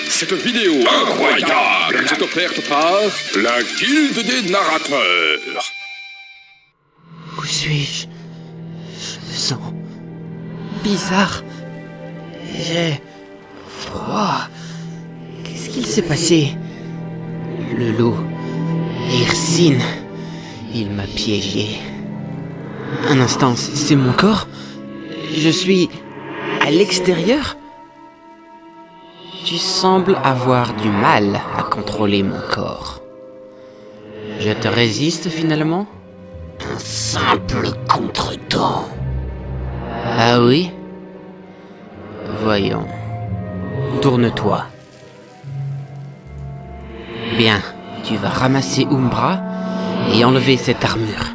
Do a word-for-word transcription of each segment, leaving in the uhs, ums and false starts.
Cette vidéo incroyable vous est offerte par la Guilde des narrateurs. Où suis-je? Je me sens bizarre. J'ai froid. Qu'est-ce qu'il s'est passé? Le loup, Hirsine, il m'a piégé. Un instant, c'est mon corps? Je suis à l'extérieur? Tu sembles avoir du mal à contrôler mon corps. Je te résiste finalement? Un simple contretemps. Ah oui? Voyons. Tourne-toi. Bien, tu vas ramasser Umbra et enlever cette armure.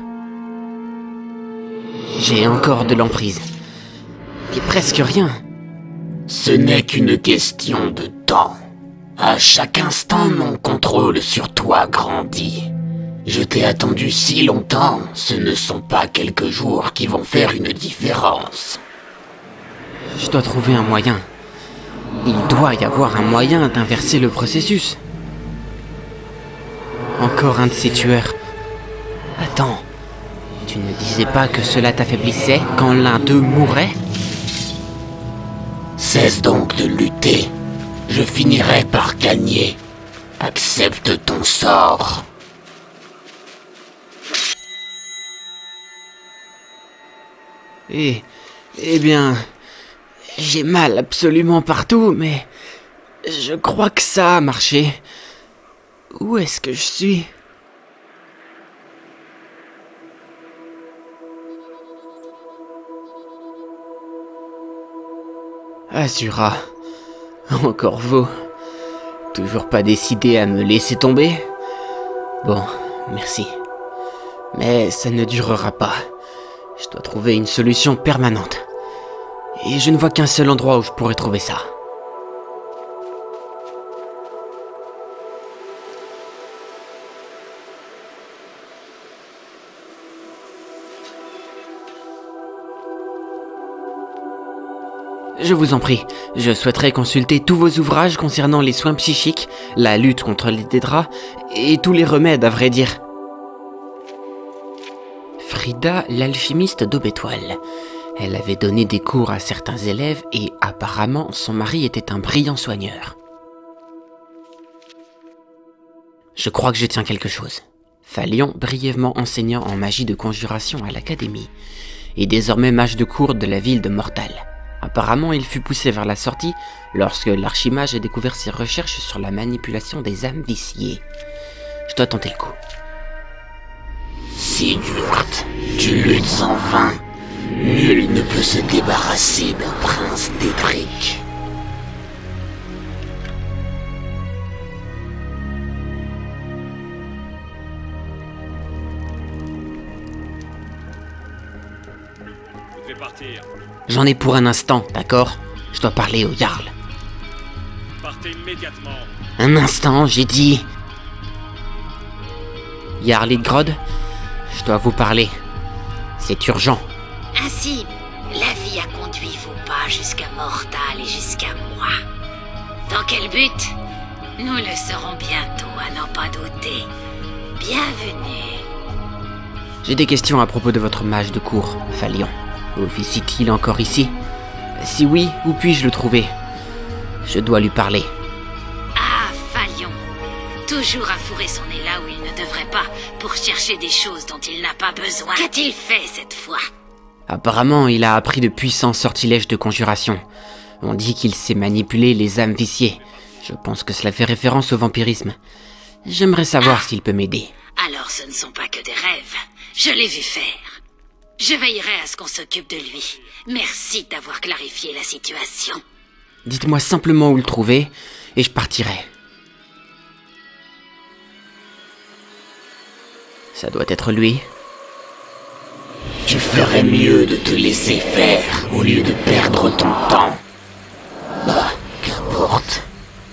J'ai encore de l'emprise. Et presque rien. Ce n'est qu'une question de temps. À chaque instant, mon contrôle sur toi grandit. Je t'ai attendu si longtemps, ce ne sont pas quelques jours qui vont faire une différence. Je dois trouver un moyen. Il doit y avoir un moyen d'inverser le processus. Encore un de ces tueurs. Attends, tu ne disais pas que cela t'affaiblissait quand l'un d'eux mourait? Cesse donc de lutter. Je finirai par gagner. Accepte ton sort. Eh, eh bien, j'ai mal absolument partout, mais je crois que ça a marché. Où est-ce que je suis? Azura, encore vous. Toujours pas décidé à me laisser tomber? Bon, merci. Mais ça ne durera pas. Je dois trouver une solution permanente. Et je ne vois qu'un seul endroit où je pourrais trouver ça. Je vous en prie, je souhaiterais consulter tous vos ouvrages concernant les soins psychiques, la lutte contre les Dédras, et tous les remèdes à vrai dire. Frida, l'alchimiste d'Aubétoile. Elle avait donné des cours à certains élèves et apparemment son mari était un brillant soigneur. Je crois que je tiens quelque chose. Phalion, brièvement enseignant en magie de conjuration à l'académie, et désormais mage de cour de la ville de Mortal. Apparemment, il fut poussé vers la sortie lorsque l'archimage a découvert ses recherches sur la manipulation des âmes viciées. Je dois tenter le coup. Sigurd, tu luttes en vain. Nul ne peut se débarrasser d'un prince Dédric. Vous devez partir. J'en ai pour un instant, d'accord? Je dois parler au Jarl. Partez immédiatement. Un instant, j'ai dit. Jarl Lidgrod, je dois vous parler. C'est urgent. Ainsi, la vie a conduit vos pas jusqu'à Mortal et jusqu'à moi. Dans quel but? Nous le saurons bientôt, à n'en pas douter. Bienvenue. J'ai des questions à propos de votre mage de cour, Phalion. Officie-t-il encore ici? Si oui, où puis-je le trouver? Je dois lui parler. Ah, Phalion. Toujours à fourrer son nez là où il ne devrait pas, pour chercher des choses dont il n'a pas besoin. Qu'a-t-il fait cette fois? Apparemment, il a appris de puissants sortilèges de conjuration. On dit qu'il sait manipuler les âmes viciées. Je pense que cela fait référence au vampirisme. J'aimerais savoir Ah. s'il peut m'aider. Alors ce ne sont pas que des rêves. Je l'ai vu faire. Je veillerai à ce qu'on s'occupe de lui. Merci d'avoir clarifié la situation. Dites-moi simplement où le trouver, et je partirai. Ça doit être lui. Tu ferais mieux de te laisser faire au lieu de perdre ton temps. Bah, qu'importe.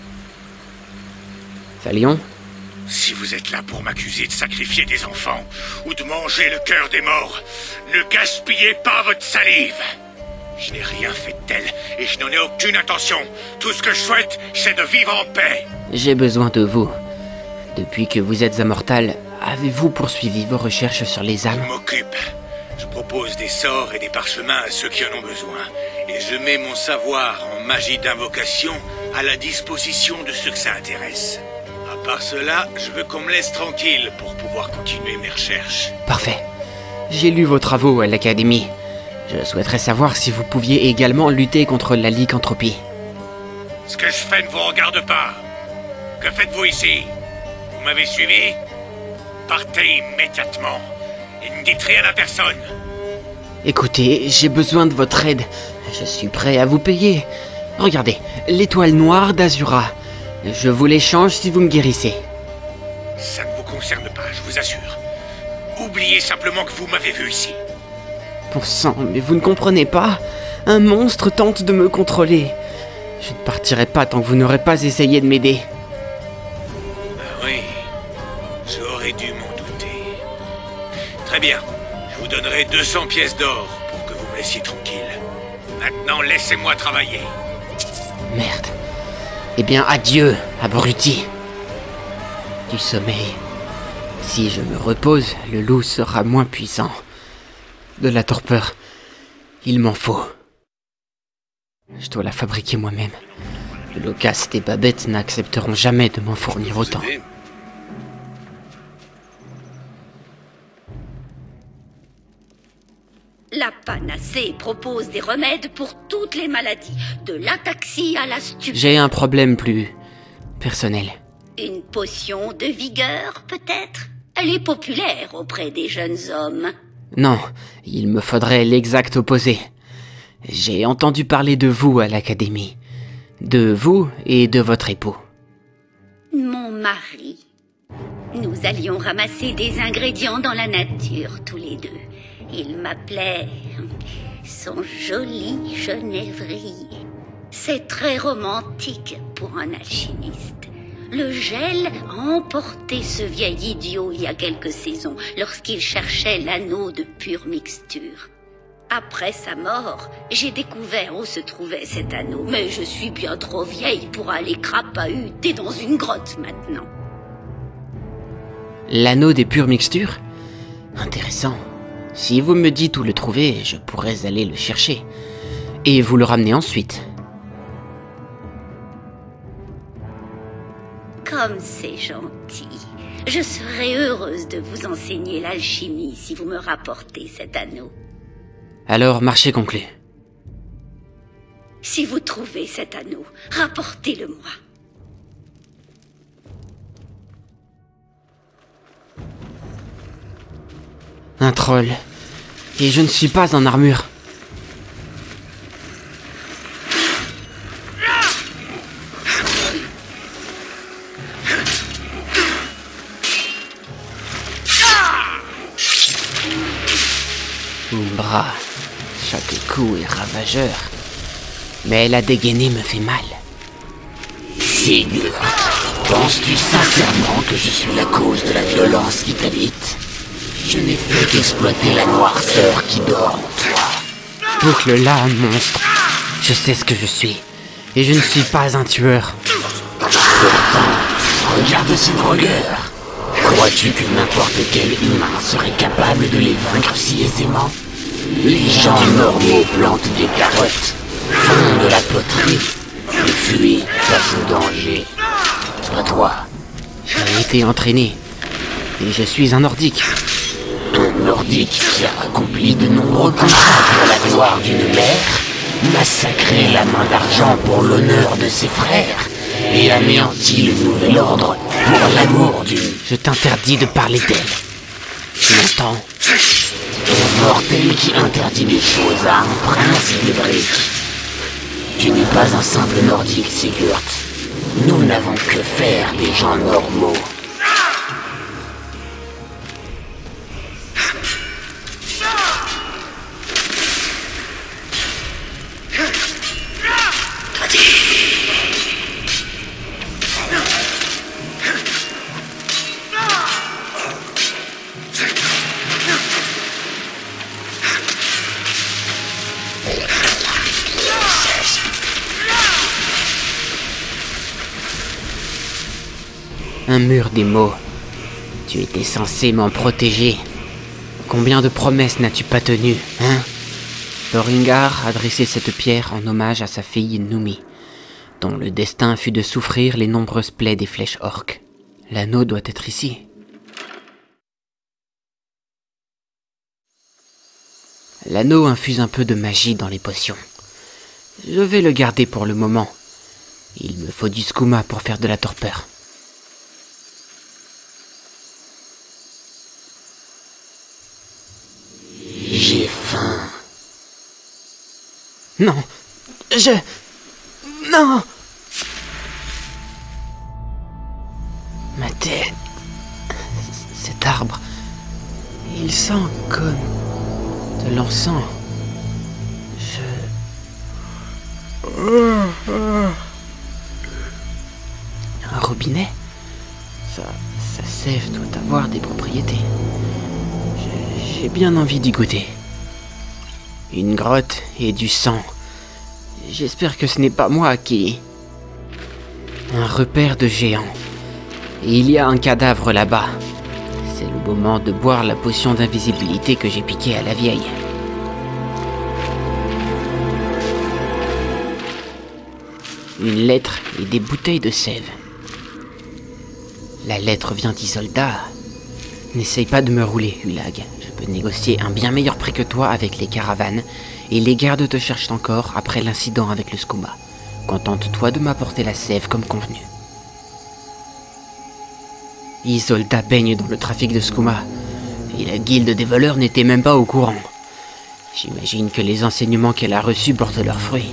Phalion? Si vous êtes là pour m'accuser de sacrifier des enfants ou de manger le cœur des morts, ne gaspillez pas votre salive. Je n'ai rien fait de tel, et je n'en ai aucune intention. Tout ce que je souhaite, c'est de vivre en paix. J'ai besoin de vous. Depuis que vous êtes immortal, avez-vous poursuivi vos recherches sur les âmes? Je m'occupe. Je propose des sorts et des parchemins à ceux qui en ont besoin. Et je mets mon savoir en magie d'invocation à la disposition de ceux que ça intéresse. À part cela, je veux qu'on me laisse tranquille pour pouvoir continuer mes recherches. Parfait. J'ai lu vos travaux à l'Académie. Je souhaiterais savoir si vous pouviez également lutter contre la lycanthropie. Ce que je fais ne vous regarde pas. Que faites-vous ici? Vous m'avez suivi? Partez immédiatement. Et ne dites rien à personne. Écoutez, j'ai besoin de votre aide. Je suis prêt à vous payer. Regardez, l'étoile noire d'Azura. Je vous l'échange si vous me guérissez. Ça ne vous concerne pas, je vous assure. Oubliez simplement que vous m'avez vu ici. Bon sang, mais vous ne comprenez pas? Un monstre tente de me contrôler. Je ne partirai pas tant que vous n'aurez pas essayé de m'aider. Ah oui, j'aurais dû m'en douter. Très bien, je vous donnerai deux cents pièces d'or pour que vous me laissiez tranquille. Maintenant, laissez-moi travailler. Merde. Eh bien, adieu, abruti. Du sommeil. Si je me repose, le loup sera moins puissant. De la torpeur, il m'en faut. Je dois la fabriquer moi-même. Le locaste et Babette n'accepteront jamais de m'en fournir autant. La panacée propose des remèdes pour toutes les maladies, de l'ataxie à la stupeur. J'ai un problème plus personnel. Une potion de vigueur, peut-être? Elle est populaire auprès des jeunes hommes. Non, il me faudrait l'exact opposé. J'ai entendu parler de vous à l'Académie. De vous et de votre époux. Mon mari. Nous allions ramasser des ingrédients dans la nature, tous les deux. Il m'appelait son joli genévrier. C'est très romantique pour un alchimiste. Le gel a emporté ce vieil idiot il y a quelques saisons, lorsqu'il cherchait l'anneau de pure mixture. Après sa mort, j'ai découvert où se trouvait cet anneau, mais je suis bien trop vieille pour aller crapahuter dans une grotte maintenant. L'anneau des pures mixtures? Intéressant. Si vous me dites où le trouver, je pourrais aller le chercher. Et vous le ramener ensuite. Comme c'est gentil. Je serais heureuse de vous enseigner l'alchimie si vous me rapportez cet anneau. Alors, marché conclu. Si vous trouvez cet anneau, rapportez-le-moi. Un troll. Et je ne suis pas en armure. Umbra, chaque coup est ravageur. Mais la dégainer me fait mal. Sigurd, penses-tu sincèrement que je suis la cause de la violence qui t'habite? Je n'ai fait qu'exploiter la noirceur qui dort en toi. Boucle-la, monstre. Je sais ce que je suis. Et je ne suis pas un tueur. Pourtant, regarde ces drogueurs. Crois-tu que n'importe quel humain serait capable de les vaincre si aisément? Les gens normaux plantent des carottes, font de la poterie, et fuient face au danger. Pas toi. J'ai été entraîné. Et je suis un nordique. Un nordique qui a accompli de nombreux contrats pour la gloire d'une mère, massacré la main d'argent pour l'honneur de ses frères, et anéanti le nouvel ordre pour l'amour d'une... Je t'interdis de parler d'elle. Tu m'entends? Un mortel qui interdit des choses à un prince d'Edric. Tu n'es pas un simple nordique, Sigurd. Nous n'avons que faire des gens normaux. Un mur des mots. Tu étais censé m'en protéger. Combien de promesses n'as-tu pas tenues, hein? Thoringar a dressé cette pierre en hommage à sa fille Numi, dont le destin fut de souffrir les nombreuses plaies des flèches orques. L'anneau doit être ici. L'anneau infuse un peu de magie dans les potions. Je vais le garder pour le moment. Il me faut du skouma pour faire de la torpeur. J'ai faim. Non, je... Non! Ma tête... Cet arbre... Il sent comme... de l'encens. Je... Un robinet? Ça... sa sève doit avoir des propriétés. J'ai bien envie d'y goûter. Une grotte et du sang. J'espère que ce n'est pas moi qui... Un repère de géant. Et il y a un cadavre là-bas. C'est le moment de boire la potion d'invisibilité que j'ai piquée à la vieille. Une lettre et des bouteilles de sève. La lettre vient d'Isolda. N'essaye pas de me rouler, Hulag. Je peux négocier un bien meilleur prix que toi avec les caravanes, et les gardes te cherchent encore après l'incident avec le skouma. Contente-toi de m'apporter la sève comme convenu. Isolda baigne dans le trafic de skouma, et la guilde des voleurs n'était même pas au courant. J'imagine que les enseignements qu'elle a reçus portent leurs fruits.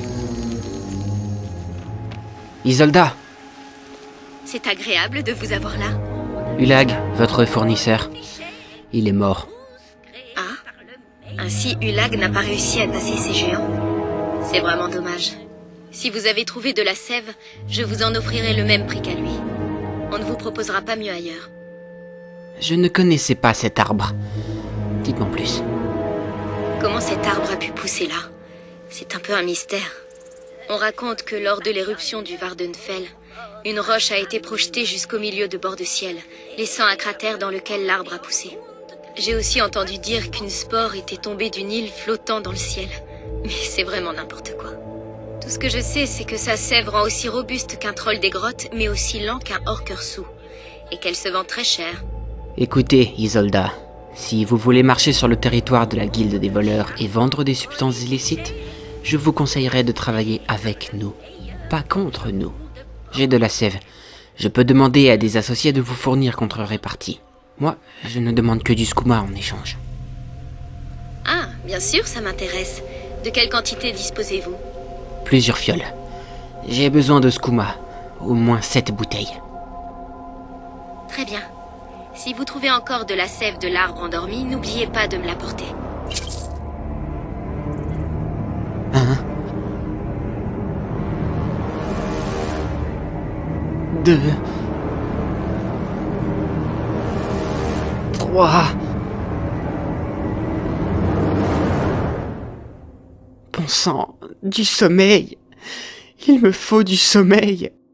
Isolda! C'est agréable de vous avoir là. Hulag, votre fournisseur, il est mort. Ah, ainsi Hulag n'a pas réussi à passer ces géants. C'est vraiment dommage. Si vous avez trouvé de la sève, je vous en offrirai le même prix qu'à lui. On ne vous proposera pas mieux ailleurs. Je ne connaissais pas cet arbre. Dites-moi plus. Comment cet arbre a pu pousser là? C'est un peu un mystère. On raconte que lors de l'éruption du Vardenfell, une roche a été projetée jusqu'au milieu de bord de ciel, laissant un cratère dans lequel l'arbre a poussé. J'ai aussi entendu dire qu'une spore était tombée d'une île flottant dans le ciel. Mais c'est vraiment n'importe quoi. Tout ce que je sais, c'est que sa sève rend aussi robuste qu'un troll des grottes, mais aussi lent qu'un orquersou. Et qu'elle se vend très cher. Écoutez, Isolda, si vous voulez marcher sur le territoire de la guilde des voleurs et vendre des substances illicites, je vous conseillerais de travailler avec nous, pas contre nous. J'ai de la sève. Je peux demander à des associés de vous fournir contre répartie. Moi, je ne demande que du skouma en échange. Ah, bien sûr, ça m'intéresse. De quelle quantité disposez-vous? Plusieurs fioles. J'ai besoin de skouma. Au moins sept bouteilles. Très bien. Si vous trouvez encore de la sève de l'arbre endormi, n'oubliez pas de me l'apporter. Un... Deux... Trois... Bon sang, du sommeil. Il me faut du sommeil.